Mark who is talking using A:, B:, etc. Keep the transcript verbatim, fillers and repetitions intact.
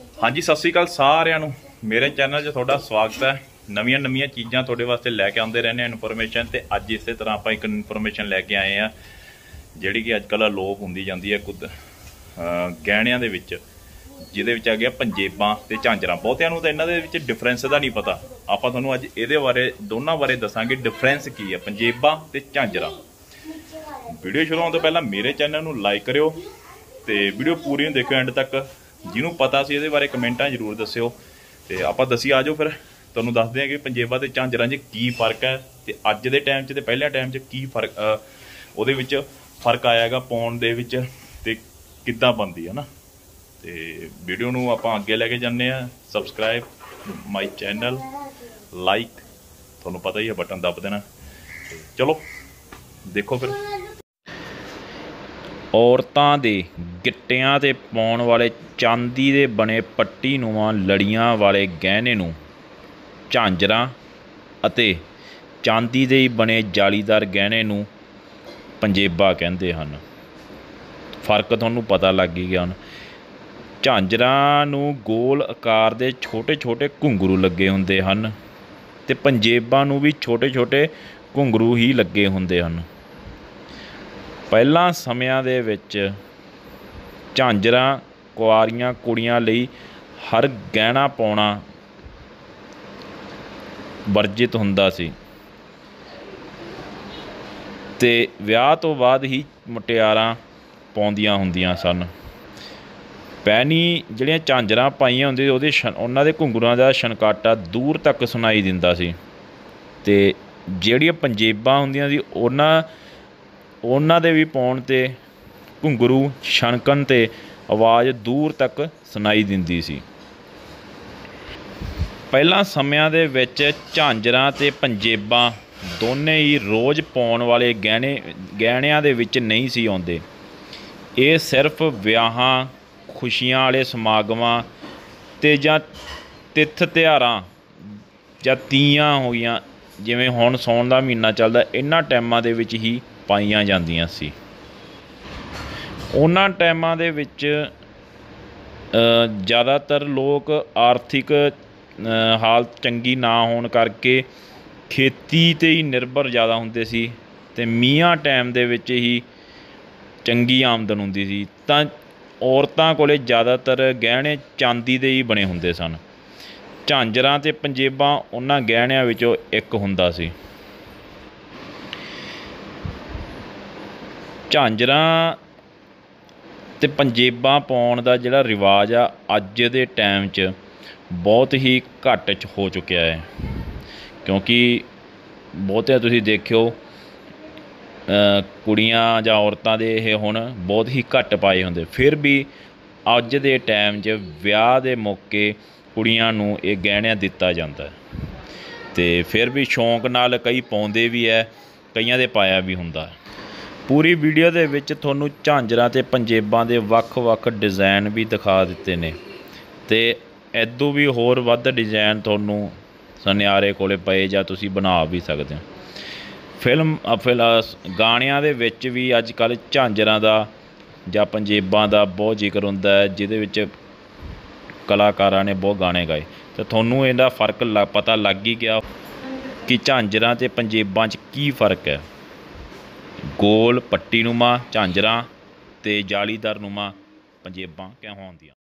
A: हाँ जी, सत श्री अकाल सारिਆਂ ਨੂੰ। मेरे चैनल 'ਚ ਤੁਹਾਡਾ स्वागत है। नवीं नवीं चीज़ां ਤੁਹਾਡੇ वास्ते लैके आते रहने इनफॉर्मेशन। तो अज इस तरह आप एक इनफॉर्मेशन लैके आए हैं जिहड़ी कि अजकल लोप हुंदी जांदी है कुद गहणियां दे विच, जिहदे विच आ गया पंजेबां ते झांजरां। बहुतिआं नूं तां इन्हां दे विच डिफरेंस दा नहीं पता। आपां तुहानूं अज इहदे बारे दोनों बारे दसांगे डिफरेंस की है पंजेबां ते झांजरां। वीडियो शुरू होने तो पहला मेरे चैनल नूं लाइक करियो ते वीडियो पूरी देखियो एंड तक। जिन्होंने पता सी इहदे बारे कमेंटां जरूर दस्सियो ते आपां दसी आ जाओ। फिर तुहानूं दसदे कि पंजेबां ते झांजरां 'च की फर्क है ते अज दे टाइम 'च ते पहले टाइम 'च की फर्क उहदे विच फर्क आया हैगा पाउण दे विच ते किद्दां बनदी है ना। ते वीडियो नूं आपां अगे लैके जाने आ। सबसक्राइब माई चैनल, लाइक, तुहानूं पता ही है बटन दब देना। चलो देखो फिर। औरतां दे गिट्टियां ते पाउण वाले चांदी दे बने पट्टी नुमा लड़ियां वाले गहने नूं झांजरां अते चांदी दे बने जालीदार गहने नूं पंजेबा कहंदे हन। फर्क तुहानूं पता लग ही गया। झांजरां नूं गोल आकार दे छोटे छोटे घुंगरू लगे हुंदे हन ते पंजेबां नूं भी छोटे छोटे घुंगरू ही लगे हुंदे हन। ਪਹਿਲਾਂ ਸਮਿਆਂ ਦੇ ਵਿੱਚ ਝਾਂਜਰਾਂ ਕੁਆਰੀਆਂ ਕੁੜੀਆਂ ਲਈ ਹਰ ਗਹਿਣਾ ਪਾਉਣਾ ਵਰਜਿਤ ਹੁੰਦਾ ਸੀ ਤੇ ਵਿਆਹ ਤੋਂ ਬਾਅਦ ਹੀ ਮੁਟਿਆਰਾਂ ਪਾਉਂਦੀਆਂ ਹੁੰਦੀਆਂ ਸਨ। ਪਹਿਨੀ ਜਿਹੜੀਆਂ ਝਾਂਜਰਾਂ ਪਾਈਆਂ ਹੁੰਦੀਆਂ ਉਹਦੇ ਉਹਨਾਂ ਦੇ ਘੁੰਗਰੂਆਂ ਦਾ ਛਣਕਾਟਾ ਦੂਰ ਤੱਕ ਸੁਣਾਈ ਦਿੰਦਾ ਸੀ ਤੇ ਜਿਹੜੀਆਂ ਪੰਜੇਬਾਂ ਹੁੰਦੀਆਂ ਸੀ ਉਹਨਾਂ ਉਹਨਾਂ ਦੇ ਵੀ ਪਾਉਣ 'ਤੇ ਘੁੰਗਰੂ ਛਣਕਣ 'ਤੇ ਆਵਾਜ਼ ਦੂਰ ਤੱਕ ਸੁਣਾਈ ਦਿੰਦੀ ਸੀ। ਪਹਿਲਾਂ ਸਮਿਆਂ ਦੇ ਵਿੱਚ ਝਾਂਜਰਾਂ ਅਤੇ ਪੰਜੇਬਾਂ ਦੋਨੇ ਹੀ ਰੋਜ਼ ਪਾਉਣ ਵਾਲੇ ਗਹਿਣੇ ਗਹਿਣਿਆਂ ਦੇ ਵਿੱਚ ਨਹੀਂ ਸੀ ਆਉਂਦੇ। ਇਹ ਸਿਰਫ ਵਿਆਹਾਂ ਖੁਸ਼ੀਆਂ ਵਾਲੇ ਸਮਾਗਮਾਂ 'ਤੇ ਜਾਂ ਤਿੱਥ ਤਿਉਹਾਰਾਂ ਜਾਂ ਤੀਆਂ ਹੋ ਗਈਆਂ, ਜਿਵੇਂ ਹੁਣ ਸਾਉਣ ਦਾ ਮਹੀਨਾ ਚੱਲਦਾ, ਇਹਨਾਂ ਟਾਈਮਾਂ ਦੇ ਵਿੱਚ ਹੀ ਪਾਈਆਂ ਜਾਂਦੀਆਂ ਸੀ। ਉਹਨਾਂ ਟਾਈਮਾਂ ਦੇ ਵਿੱਚ ਜ਼ਿਆਦਾਤਰ ਲੋਕ ਆਰਥਿਕ ਹਾਲਤ ਚੰਗੀ ਨਾ ਹੋਣ ਕਰਕੇ ਖੇਤੀ 'ਤੇ ਹੀ ਨਿਰਭਰ ਜ਼ਿਆਦਾ ਹੁੰਦੇ ਸੀ ਅਤੇ ਮੀਂਹਾਂ ਟਾਈਮ ਦੇ ਵਿੱਚ ਹੀ ਚੰਗੀ ਆਮਦਨ ਹੁੰਦੀ ਸੀ ਤਾਂ ਔਰਤਾਂ ਕੋਲ ਜ਼ਿਆਦਾਤਰ ਗਹਿਣੇ ਚਾਂਦੀ ਦੇ ਹੀ ਬਣੇ ਹੁੰਦੇ ਸਨ। ਝਾਂਜਰਾਂ ਅਤੇ ਪੰਜੇਬਾਂ ਉਹਨਾਂ ਗਹਿਣਿਆਂ ਵਿੱਚੋਂ ਇੱਕ ਹੁੰਦਾ ਸੀ। ਝਾਂਜਰਾਂ ਅਤੇ ਪੰਜੇਬਾਂ ਪਾਉਣ ਦਾ ਜਿਹੜਾ ਰਿਵਾਜ਼ ਆ ਅੱਜ ਦੇ ਟਾਈਮ 'ਚ ਬਹੁਤ ਹੀ ਘੱਟ 'ਚ ਹੋ ਚੁੱਕਿਆ ਹੈ, ਕਿਉਂਕਿ ਬਹੁਤਿਆਂ ਤੁਸੀਂ ਦੇਖਿਓ ਕੁੜੀਆਂ ਜਾਂ ਔਰਤਾਂ ਦੇ ਇਹ ਹੁਣ ਬਹੁਤ ਹੀ ਘੱਟ ਪਾਏ ਹੁੰਦੇ। ਫਿਰ ਵੀ ਅੱਜ ਦੇ ਟਾਈਮ 'ਚ ਵਿਆਹ ਦੇ ਮੌਕੇ ਕੁੜੀਆਂ ਨੂੰ ਇਹ ਗਹਿਣਿਆਂ ਦਿੱਤਾ ਜਾਂਦਾ ਅਤੇ ਫਿਰ ਵੀ ਸ਼ੌਂਕ ਨਾਲ ਕਈ ਪਾਉਂਦੇ ਵੀ ਹੈ, ਕਈਆਂ ਦੇ ਪਾਇਆ ਵੀ ਹੁੰਦਾ। ਪੂਰੀ ਵੀਡੀਓ ਦੇ ਵਿੱਚ ਤੁਹਾਨੂੰ ਝਾਂਜਰਾਂ ਅਤੇ ਪੰਜੇਬਾਂ ਦੇ ਵੱਖ ਵੱਖ ਡਿਜ਼ਾਇਨ ਵੀ ਦਿਖਾ ਦਿੱਤੇ ਨੇ ਅਤੇ ਇੱਦੋਂ ਵੀ ਹੋਰ ਵੱਧ ਡਿਜ਼ਾਇਨ ਤੁਹਾਨੂੰ ਸੁਨਿਆਰੇ ਕੋਲ ਪਏ ਜਾਂ ਤੁਸੀਂ ਬਣਾ ਵੀ ਸਕਦੇ ਹੋ। ਫਿਲਮ ਫਿਲ ਗਾਣਿਆਂ ਦੇ ਵਿੱਚ ਵੀ ਅੱਜ ਕੱਲ੍ਹ ਝਾਂਜਰਾਂ ਦਾ ਜਾਂ ਪੰਜੇਬਾਂ ਦਾ ਬਹੁਤ ਜ਼ਿਕਰ ਹੁੰਦਾ ਹੈ, ਜਿਹਦੇ ਵਿੱਚ ਕਲਾਕਾਰਾਂ ਨੇ ਬਹੁਤ ਗਾਣੇ ਗਾਏ ਅਤੇ ਤੁਹਾਨੂੰ ਇਹਦਾ ਫਰਕ ਲ ਪਤਾ ਲੱਗ ਹੀ ਗਿਆ ਕਿ ਝਾਂਜਰਾਂ ਅਤੇ ਪੰਜੇਬਾਂ 'ਚ ਕੀ ਫਰਕ ਹੈ। ਗੋਲ ਪੱਟੀ ਨੁਮਾ ਝਾਂਜਰਾਂ ਅਤੇ ਜਾਲੀਦਾਰ ਨੁਮਾ ਪੰਜੇਬਾਂ ਕਿਉਂ ਹੁੰਦੀਆਂ।